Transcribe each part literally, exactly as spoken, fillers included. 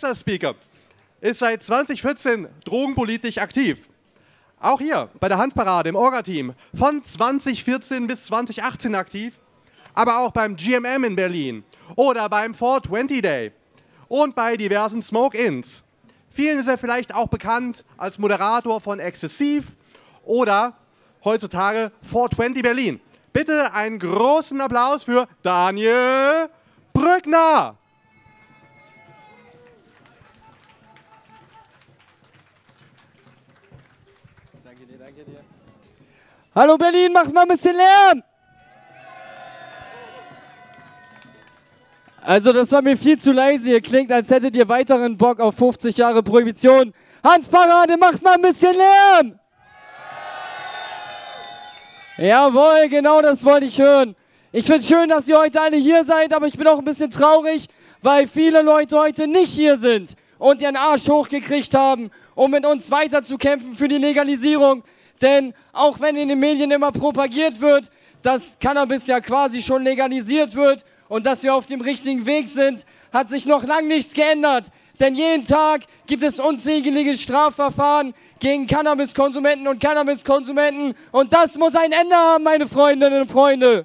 nächster Speaker ist seit zweitausendvierzehn drogenpolitisch aktiv. Auch hier bei der Handparade im Orga-Team von zweitausendvierzehn bis zweitausendachtzehn aktiv, aber auch beim G M M in Berlin oder beim four twenty Day und bei diversen Smoke-Ins. Vielen ist er vielleicht auch bekannt als Moderator von Exzessiv oder heutzutage four twenty Berlin. Bitte einen großen Applaus für Daniel Brückner. Danke dir, danke dir. Hallo Berlin, macht mal ein bisschen Lärm! Also das war mir viel zu leise, ihr klingt, als hättet ihr weiteren Bock auf fünfzig Jahre Prohibition. Handparade, macht mal ein bisschen Lärm! Jawohl, genau das wollte ich hören. Ich finde es schön, dass ihr heute alle hier seid, aber ich bin auch ein bisschen traurig, weil viele Leute heute nicht hier sind und ihren Arsch hochgekriegt haben, um mit uns weiterzukämpfen für die Legalisierung. Denn auch wenn in den Medien immer propagiert wird, dass Cannabis ja quasi schon legalisiert wird und dass wir auf dem richtigen Weg sind, hat sich noch lange nichts geändert. Denn jeden Tag gibt es unzählige Strafverfahren gegen Cannabiskonsumenten und Cannabiskonsumenten. Und das muss ein Ende haben, meine Freundinnen und Freunde.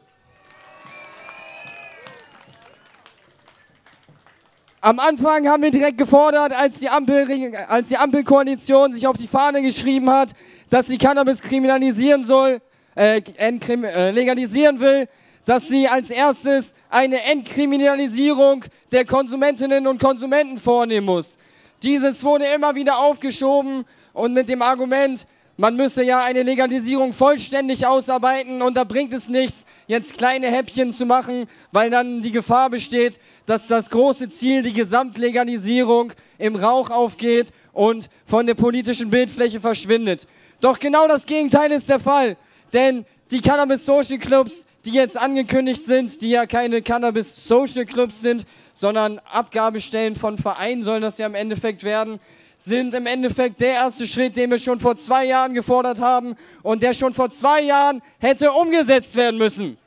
Am Anfang haben wir direkt gefordert, als die, Ampel, als die Ampelkoalition sich auf die Fahne geschrieben hat, dass sie Cannabis kriminalisieren soll, äh, entkrim, äh, legalisieren will, dass sie als erstes eine Entkriminalisierung der Konsumentinnen und Konsumenten vornehmen muss. Dieses wurde immer wieder aufgeschoben und mit dem Argument, man müsse ja eine Legalisierung vollständig ausarbeiten und da bringt es nichts, jetzt kleine Häppchen zu machen, weil dann die Gefahr besteht, dass das große Ziel, die Gesamtlegalisierung, im Rauch aufgeht und von der politischen Bildfläche verschwindet. Doch genau das Gegenteil ist der Fall, denn die Cannabis-Social Clubs, die jetzt angekündigt sind, die ja keine Cannabis-Social Clubs sind, sondern Abgabestellen von Vereinen sollen das ja im Endeffekt werden, sind im Endeffekt der erste Schritt, den wir schon vor zwei Jahren gefordert haben und der schon vor zwei Jahren hätte umgesetzt werden müssen.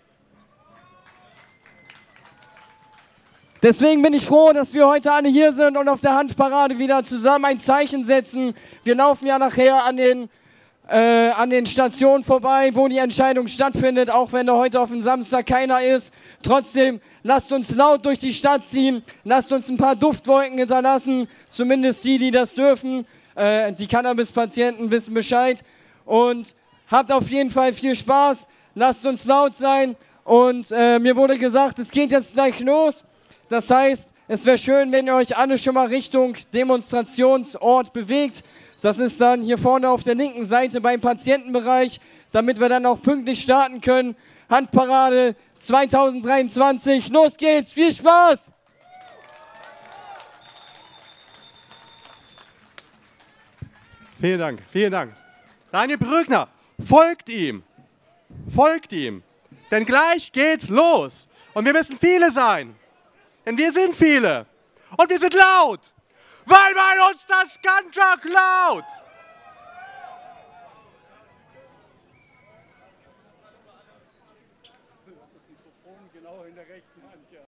Deswegen bin ich froh, dass wir heute alle hier sind und auf der Handparade wieder zusammen ein Zeichen setzen. Wir laufen ja nachher an den, äh, an den Stationen vorbei, wo die Entscheidung stattfindet, auch wenn da heute auf dem Samstag keiner ist. Trotzdem, lasst uns laut durch die Stadt ziehen, lasst uns ein paar Duftwolken hinterlassen, zumindest die, die das dürfen. Äh, die Cannabis-Patienten wissen Bescheid. Und habt auf jeden Fall viel Spaß, lasst uns laut sein. Und äh, mir wurde gesagt, es geht jetzt gleich los. Das heißt, es wäre schön, wenn ihr euch alle schon mal Richtung Demonstrationsort bewegt. Das ist dann hier vorne auf der linken Seite beim Patientenbereich, damit wir dann auch pünktlich starten können. Handparade zweitausenddreiundzwanzig, los geht's, viel Spaß! Vielen Dank, vielen Dank. Daniel Brückner, folgt ihm, folgt ihm, denn gleich geht's los. Und wir müssen viele sein. Denn wir sind viele und wir sind laut, weil man uns das Ganja klaut. Das Mikrofon genau in der rechten Hand, ja.